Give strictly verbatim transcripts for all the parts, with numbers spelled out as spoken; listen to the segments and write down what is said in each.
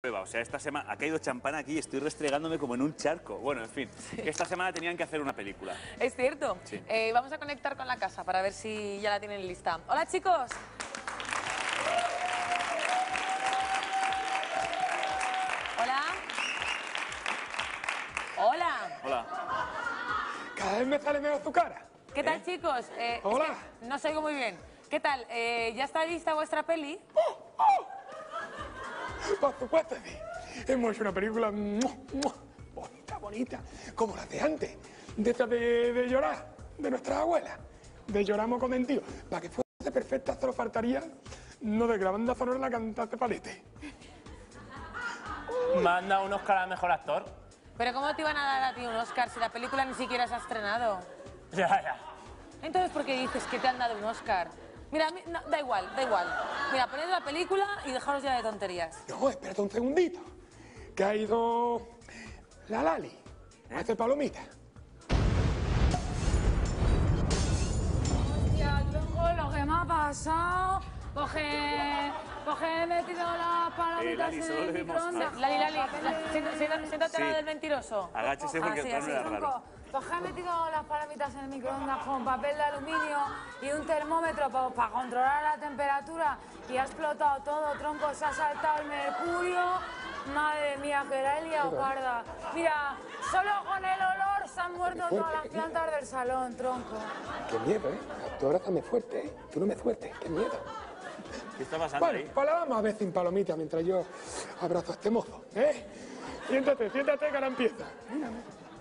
prueba. O sea, esta semana ha caído champán aquí y estoy restregándome como en un charco. Bueno, en fin, sí. que esta semana tenían que hacer una película. Es cierto. Sí. Eh, vamos a conectar con la casa para ver si ya la tienen lista. Hola, chicos. Hola. Hola. Hola. Cada vez me sale menos tu cara. ¿Qué tal, ¿Eh? chicos? Eh, Hola. es que no os oigo muy bien. ¿Qué tal? Eh, ¿Ya está lista vuestra peli? ¡Oh, oh! Por supuesto, sí. Hemos hecho una película ¡mua, mua! bonita, bonita, como las de antes, de esas de, de llorar, de nuestras abuelas, de Lloramos con Dentío. Para que fuese perfecta solo faltaría no de que la banda sonora la cantase Palete. Manda un Oscar a Mejor Actor. ¿Pero cómo te iban a dar a ti un Oscar si la película ni siquiera se ha estrenado? Ya, ya. Entonces, ¿por qué dices que te han dado un Oscar? Mira, no, da igual, da igual. Mira, poned la película y dejaros ya de tonterías. No, espérate un segundito, que ha ido la Lali a hacer palomitas. Hostia, tronco, lo que me ha pasado. Coge, coge, he metido las palomitas Eh, Lali, en solo el le vemos microondas. mal. Lali, Lali, siéntate, siéntate, siéntate al lado Sí. del mentiroso. Agáchese Ah, porque sí, el plano así. era raro. Tronco, coge, he metido las palomitas en el microondas con papel de aluminio y un termómetro para controlar la temperatura y ha explotado todo, tronco, se ha saltado el mercurio. Madre mía, que la he liado parda. Mira, solo con el olor se han muerto todas las plantas del salón, tronco. Qué miedo, ¿eh? Tú abrázame fuerte, ¿eh? Tú no me sueltes, qué miedo. ¿Qué está pasando Bueno, ahí? pues la vamos a ver sin palomitas mientras yo abrazo a este mozo, ¿eh? Siéntate, siéntate que ahora empieza. Mírame.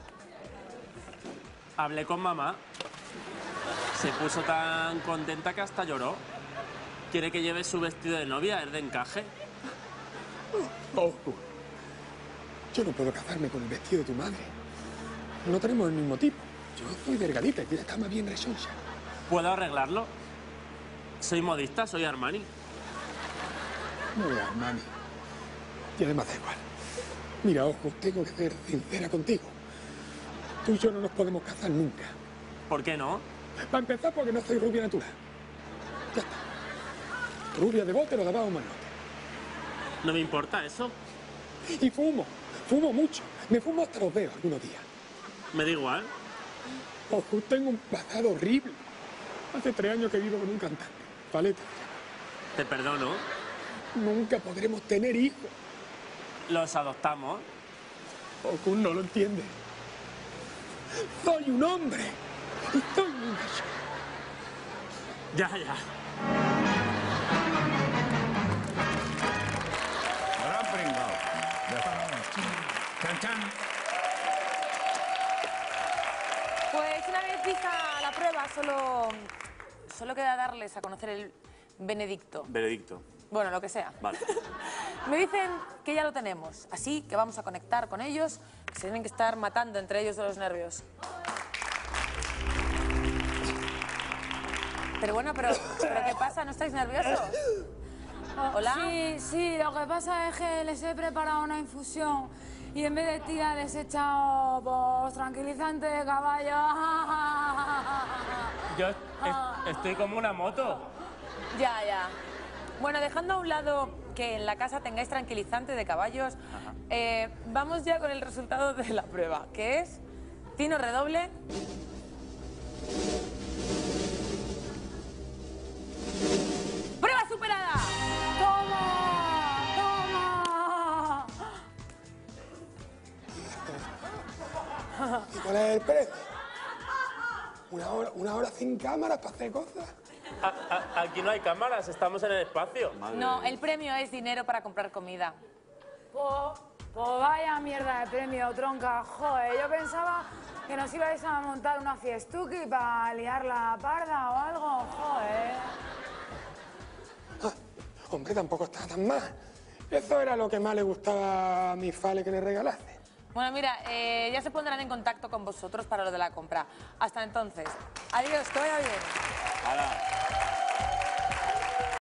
Hablé con mamá. Se puso tan contenta que hasta lloró. Quiere que lleve su vestido de novia, es de encaje. Oh, yo no puedo casarme con el vestido de tu madre. No tenemos el mismo tipo. Yo soy delgadita y ella está más bien rechoncha. ¿Puedo arreglarlo? Soy modista, soy Armani. No veas, Armani. Y además da igual. Mira, ojo, tengo que ser sincera contigo. Tú y yo no nos podemos casar nunca. ¿Por qué no? Para empezar, porque no soy rubia natural. Ya está. Rubia de bote lo daba un manote. No me importa eso. Y fumo. Fumo mucho. Me fumo hasta los dedos algunos días. Me da igual. Ojo, tengo un pasado horrible. Hace tres años que vivo con un cantante. Paleta. Te perdono. Nunca podremos tener hijos. Los adoptamos. Ojo, no lo entiende. Soy un hombre. Y soy un macho. Ya, ya. Gran pringao. Chan, chan. Pues una vez vista la prueba, solo, solo queda darles a conocer el benedicto. Veredicto. Bueno, lo que sea. Vale. Me dicen que ya lo tenemos, así que vamos a conectar con ellos, que se tienen que estar matando entre ellos de los nervios. Pero bueno, pero, pero ¿qué pasa? ¿No estáis nerviosos? ¿Hola? Sí, sí, lo que pasa es que les he preparado una infusión y en vez de tía les he echado pues, tranquilizante de caballo. Yo es- estoy como una moto. Ya, ya. Bueno, dejando a un lado que en la casa tengáis tranquilizante de caballos, eh, vamos ya con el resultado de la prueba, que es Tino redoble. ¡Prueba superada! ¡Toma! ¡Toma! ¿Y cuál es el precio? Una hora, una hora sin cámaras para hacer cosas. A- a- aquí no hay cámaras, estamos en el espacio. Madre No, de el premio es dinero para comprar comida. Pues, pues vaya mierda de premio, tronca. Joder, yo pensaba que nos ibais a montar una fiestuki para liar la parda o algo. Joder. Ah, hombre, tampoco está tan mal. Eso era lo que más le gustaba a mi Fale que le regalase. Bueno, mira, eh, ya se pondrán en contacto con vosotros para lo de la compra. Hasta entonces. Adiós, que vaya bien. Hala.